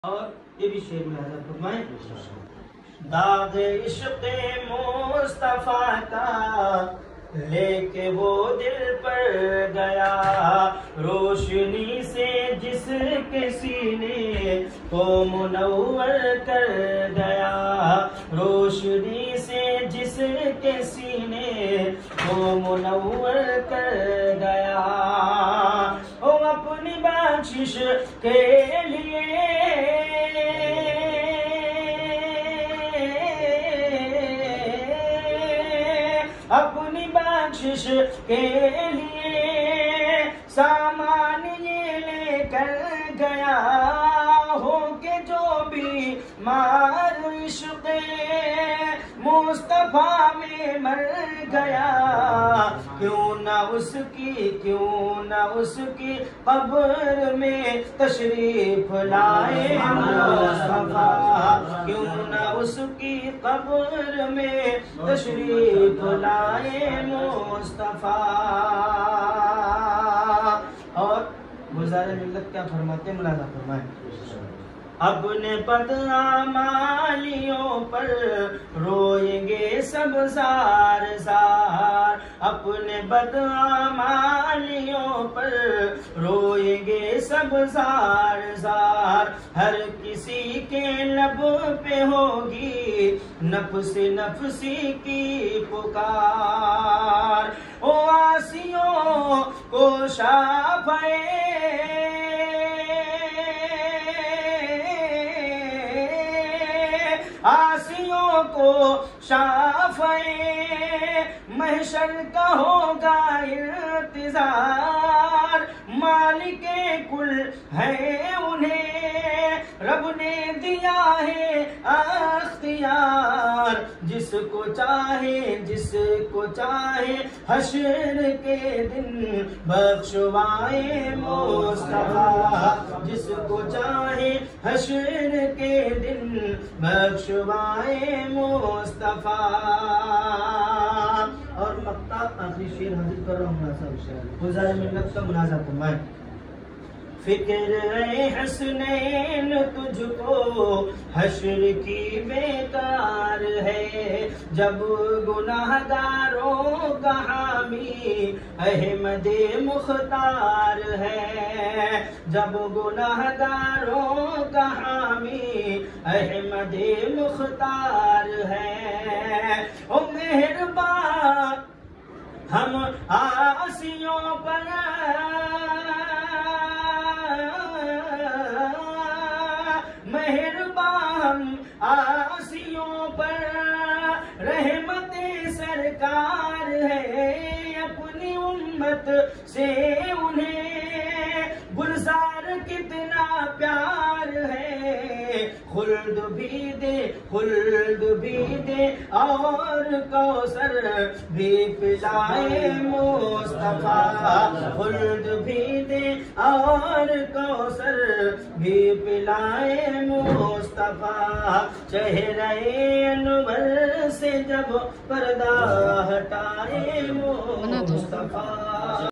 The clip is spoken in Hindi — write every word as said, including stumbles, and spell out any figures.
और ये भी शेर में हाजिर फरमाए, दाग इश्क़ मुस्तफ़ा का लेके वो दिल पर गया, रोशनी से जिसके सीने को मुनव्वर कर गया, रोशनी से जिसके सीने को मुनव्वर कर गया। ओ अपनी बख्शिश के लिए अपनी बख्शिश के लिए सामान ये लेकर गया, हो के जो भी मार इश्क़ मुस्तफ़ा में मर गया, क्यों ना उसकी क्यों ना उसकी कब्र में तशरीफ लाए मुस्तफ़ा, क्यों ना उसकी कब्र में तशरीफ लाए मुस्तफ़ा। और गुज़ारे मिल्लत क्या फरमाते, मुलाज़ा फरमाए, अपने बदआमालियों पर रोएंगे सब ज़ार ज़ार, अपने बदआमालियों पर रोएंगे सब ज़ार ज़ार, हर किसी के लब पे होगी नफ्स नफ्सी की पुकार। ओ आसियों को शाफ़े आसियों को शाफ़े महशर का होगा इंतजार, मालिके कुल है उन्हें रब ने दिया है अख्तियार, जिसको चाहे जिसको चाहे हश्र के दिन बख्शवाए मुस्तफ़ा, जिसको चाहे हश्र के दिन बख्शवाए मुस्तफ़ा। और मक्ता आखिरी शेर हाजिर कर रहा हूँ, गुज़ारे मिन्नत का मुनाज़ा फरमाए, फिक्र हसनैन तुझको हश्र की बेकार है, जब गुनाहगारों का हामी अहमद मुख्तार है, जब गुनाहगारों का हामी अहमद मुख्तार है। ओ मेहरबान हम आसियों पर मेहरबान आसियों पर रहमते सरकार है, अपनी उम्मत से उन्हें गुलजार कितना प्यार है, खुल्द भी दे खुल्द भी दे और कौसर भी पिलाए मुस्तफ़ा, खुल्द भी दे और कौसर भी पिलाए मुस्तफ़ा। चेहरे अनवर से जब पर्दा हटाए मुस्तफ़ा।